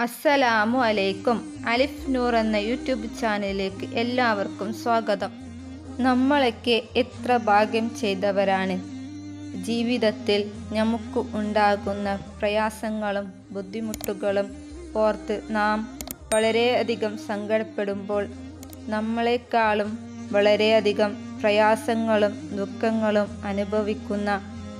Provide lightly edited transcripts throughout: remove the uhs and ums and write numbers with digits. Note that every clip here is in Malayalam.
അസ്സലാമു അലൈക്കും. അലിഫ് നൂർ എന്ന യൂട്യൂബ് ചാനലിലേക്ക് എല്ലാവർക്കും സ്വാഗതം. നമ്മളൊക്കെ എത്ര ഭാഗ്യം ചെയ്തവരാണ്. ജീവിതത്തിൽ നമുക്ക് ഉണ്ടാകുന്ന പ്രയാസങ്ങളും ബുദ്ധിമുട്ടുകളും ഓർത്ത് നാം വളരെയധികം സങ്കടപ്പെടുമ്പോൾ നമ്മളെക്കാളും വളരെയധികം പ്രയാസങ്ങളും ദുഃഖങ്ങളും അനുഭവിക്കുന്ന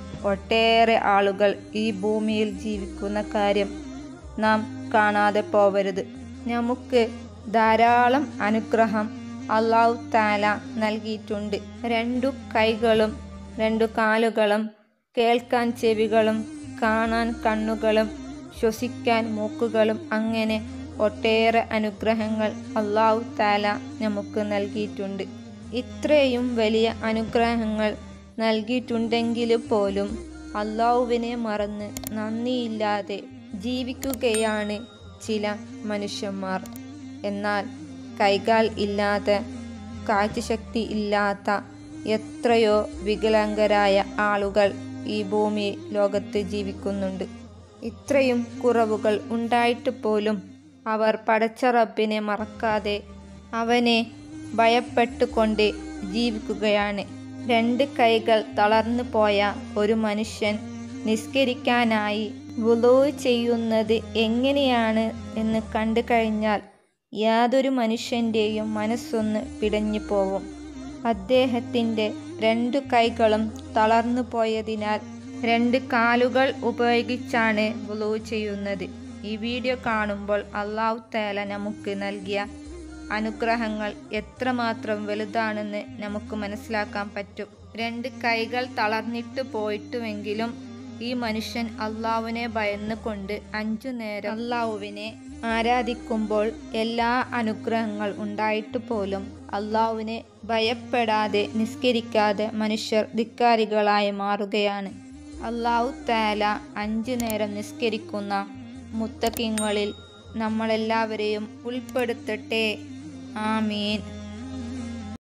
ഒട്ടേറെ ആളുകൾ ഈ ഭൂമിയിൽ ജീവിക്കുന്ന കാര്യം നാം കാണാതെ പോവരുത്. നമുക്ക് ധാരാളം അനുഗ്രഹം അല്ലാഹു തആല നൽകിയിട്ടുണ്ട്. 2 കൈകളും 2 കാലുകളും, കേൾക്കാൻ ചെവികളും, കാണാൻ കണ്ണുകളും, ശ്വസിക്കാൻ മൂക്കുകളും, അങ്ങനെ ഒട്ടേറെ അനുഗ്രഹങ്ങൾ അല്ലാഹു തആല നമുക്ക് നൽകിയിട്ടുണ്ട്. ഇത്രയും വലിയ അനുഗ്രഹങ്ങൾ നൽകിയിട്ടുണ്ടെങ്കിൽ പോലും അല്ലാഹുവിനെ മറന്ന് നന്ദിയില്ലാതെ ജീവിക്കുകയാണ് ചില മനുഷ്യന്മാർ. എന്നാൽ കൈകാൽ ഇല്ലാത്ത, കാഴ്ചശക്തി ഇല്ലാത്ത എത്രയോ വികലാംഗരായ ആളുകൾ ഈ ഭൂമി ലോകത്ത് ജീവിക്കുന്നുണ്ട്. ഇത്രയും കുറവുകൾ ഉണ്ടായിട്ട് പോലും അവർ പടച്ച റബ്ബിനെ മറക്കാതെ അവനെ ഭയപ്പെട്ടുകൊണ്ട് ജീവിക്കുകയാണ്. 2 കൈകൾ തളർന്നു പോയ ഒരു മനുഷ്യൻ നിസ്കരിക്കാനായി വുളൂ ചെയ്യുന്നത് എങ്ങനെയാണ് എന്ന് കണ്ടു കഴിഞ്ഞാൽ യാതൊരു മനുഷ്യൻ്റെയും മനസ്സൊന്ന് പിടഞ്ഞു പോവും. അദ്ദേഹത്തിൻ്റെ 2 കൈകളും തളർന്നു പോയതിനാൽ 2 കാലുകൾ ഉപയോഗിച്ചാണ് വുളൂ ചെയ്യുന്നത്. ഈ വീഡിയോ കാണുമ്പോൾ അല്ലാഹു തആല നമുക്ക് നൽകിയ അനുഗ്രഹങ്ങൾ എത്രമാത്രം വലുതാണെന്ന് നമുക്ക് മനസ്സിലാക്കാൻ പറ്റും. 2 കൈകൾ തളർന്നിട്ട് പോയിട്ടുമെങ്കിലും ഈ മനുഷ്യൻ അള്ളാഹുവിനെ ഭയന്നുകൊണ്ട് 5 നേരം അള്ളാഹുവിനെ ആരാധിക്കുമ്പോൾ എല്ലാ അനുഗ്രഹങ്ങൾ ഉണ്ടായിട്ട് പോലും അള്ളാഹുവിനെ ഭയപ്പെടാതെ നിസ്കരിക്കാതെ മനുഷ്യർ ധിക്കാരികളായി മാറുകയാണ്. അല്ലാഹു തആല 5 നേരം നിസ്കരിക്കുന്ന മുത്തഖീങ്ങളിൽ നമ്മളെല്ലാവരെയും ഉൾപ്പെടുത്തട്ടെ. ആമീൻ.